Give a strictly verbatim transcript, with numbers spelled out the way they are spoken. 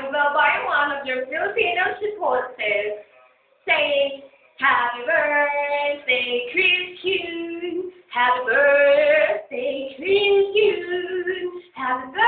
I'm Vell Baria, one of your Filipino supporters, saying Happy birthday, Chris Huhne. Happy birthday, Chris Huhne. Happy birthday.